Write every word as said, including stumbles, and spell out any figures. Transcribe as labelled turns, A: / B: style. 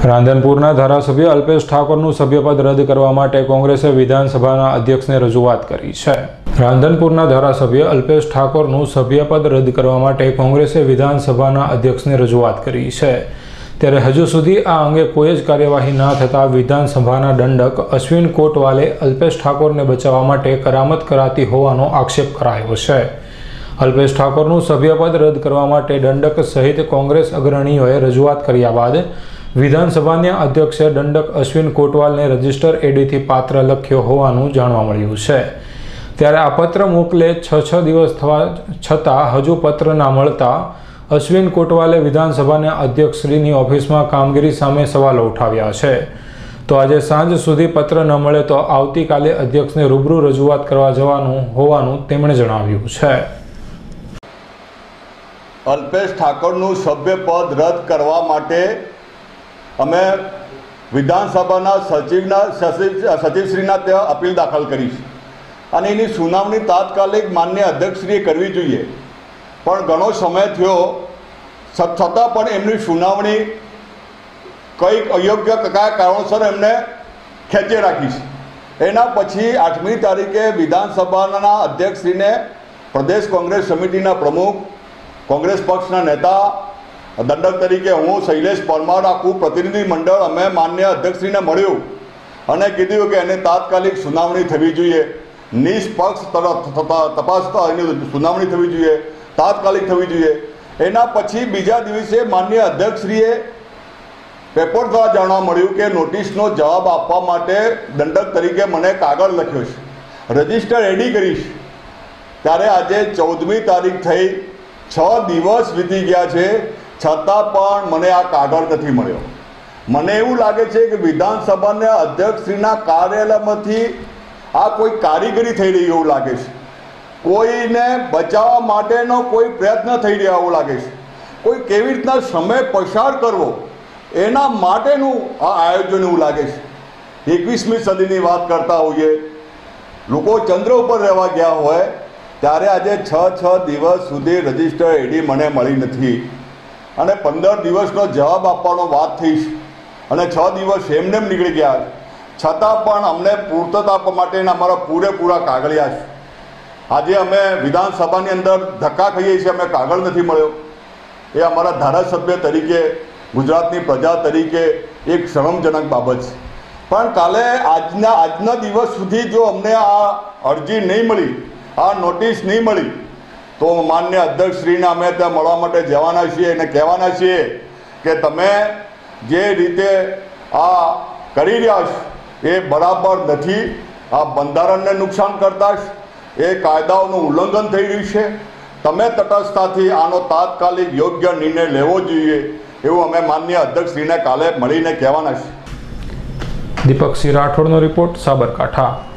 A: રાંધનપુરના ધારાસભ્ય અલ્પેશ ઠાકોરનું સભ્યપદ રદ કરવા માટે કોંગ્રેસે વિધાનસભાના અધ્યક્ષને રજૂઆત કરી છે। રાંધનપુરના ધારાસભ્ય અલ્પેશ ઠાકોરનું સભ્યપદ રદ કરવા માટે કોંગ્રેસે વિધાનસભાના અધ્યક્ષને રજૂઆત કરી છે। ત્યારે હજુ સુધી આ અંગે કોઈ જ કાર્યવાહી ન થતાં વિધાનસભાના દંડક અશ્વિન કોટવાલે અલ્પેશ ઠાકોરને બચાવવા માટે કરામત કરાતી હોવાનો આક્ષેપ કરાયો છે। અલ્પેશ ઠાકોરનું સભ્યપદ રદ કરવા માટે દંડક સહિત કોંગ્રેસ અગ્રણીઓએ રજૂઆત કર્યા બાદ વિધાનસભાના અધ્યક્ષે દંડક અશ્વિન કોટવાલને રજિસ્ટર એડીથી પાત્ર લખ્યો હોવાનું જાણવા મળ્યું છે। ત્યારે આ પત્ર મોકલે છ છ દિવસ થવા છતાં હજુ પત્ર ના મળતા અશ્વિન કોટવાલે વિધાનસભાના અધ્યક્ષશ્રીની ઓફિસમાં કામગીરી સામે સવાલો ઉઠાવ્યા છે। તો આજે સાંજ સુધી પત્ર ન મળે તો આવતીકાલે અધ્યક્ષને રૂબરૂ રજૂઆત કરવા જવાનું હોવાનું તેમણે જણાવ્યું છે।
B: અલ્પેશ ઠાકોરનું સભ્યપદ રદ કરવા માટે અમે વિધાનસભાના સચિવના સચિવ સચિવશ્રીના ત્યાં અપીલ દાખલ કરી છે અને એની સુનાવણી તાત્કાલિક માન્ય અધ્યક્ષશ્રીએ કરવી જોઈએ, પણ ઘણો સમય થયો છતાં પણ એમની સુનાવણી કંઈક અયોગ્ય કયા કારણોસર એમને ખેંચી રાખી છે। એના પછી આઠમી તારીખે વિધાનસભાના અધ્યક્ષશ્રીને પ્રદેશ કોંગ્રેસ સમિતિના પ્રમુખ, કોંગ્રેસ પક્ષના નેતા, દંડક તરીકે હું શૈલેષ પરમાર આખું પ્રતિનિધિ મંડળ અમે માન્ય અધ્યક્ષશ્રીને મળ્યું અને કીધું કે એને તાત્કાલિક સુનાવણી થવી જોઈએ, નિષ્પક્ષ તપાસ એની સુનાવણી થવી જોઈએ, તાત્કાલિક થવી જોઈએ। એના પછી બીજા દિવસે માન્ય અધ્યક્ષશ્રીએ પેપર દ્વારા જાણવા મળ્યું કે નોટિસનો જવાબ આપવા માટે દંડક તરીકે મને કાગળ લખ્યો છે, રજિસ્ટર એડી કરીશ। ત્યારે આજે ચૌદમી તારીખ થઈ, છ દિવસ વીતી ગયા છે, છતાં પણ મને આ કાગળ નથી મળ્યો। મને એવું લાગે છે કે વિધાનસભાના અધ્યક્ષશ્રીના કાર્યાલયમાંથી આ કોઈ કારીગરી થઈ રહી એવું લાગે છે, કોઈને બચાવવા માટેનો કોઈ પ્રયત્ન થઈ રહ્યો એવું લાગે છે, કોઈ કેવી રીતના સમય પસાર કરવો એના માટેનું આ આયોજન એવું લાગે છે। એકવીસમી સદીની વાત કરતા હોઈએ, લોકો ચંદ્ર ઉપર રહેવા ગયા હોય, ત્યારે આજે છ છ દિવસ સુધી રજિસ્ટર એડી મને મળી નથી અને પંદર દિવસનો જવાબ આપવાનો વાત થઈ છે અને છ દિવસ એમને એમ નીકળી ગયા, છતાં પણ અમને પૂર્તતા માટેના અમારા પૂરેપૂરા કાગળિયા છે। આજે અમે વિધાનસભાની અંદર ધક્કા ખાઈએ છીએ, અમે કાગળ નથી મળ્યો। એ અમારા ધારાસભ્ય તરીકે, ગુજરાતની પ્રજા તરીકે એક શરમજનક બાબત છે। પણ કાલે આજના આજના દિવસ સુધી જો અમને આ અરજી નહીં મળી, આ નોટિસ નહીં મળી, તો માન્ય અધ્યક્ષશ્રીને અમે ત્યાં મળવા માટે જવાના છીએ અને કહેવાના છીએ કે તમે જે રીતે આ કરી રહ્યા છો એ બરાબર નથી, આ બંધારણને નુકસાન કરતા છે, એ કાયદાઓનું ઉલ્લંઘન થઈ રહ્યું છે, તમે તટસ્થતાથી આનો તાત્કાલિક યોગ્ય નિર્ણય લેવો જોઈએ એવું અમે માન્ય અધ્યક્ષશ્રીને કાલે મળીને કહેવાના છીએ।
A: દીપક સિંહ રાઠોડનો રિપોર્ટ, સાબરકાંઠા।